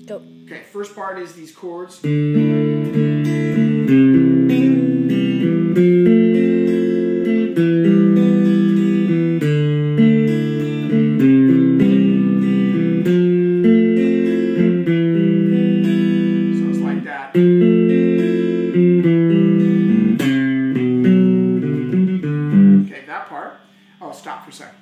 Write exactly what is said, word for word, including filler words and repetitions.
Go. Okay, first part is these chords. Okay, that part. Oh, stop for a second.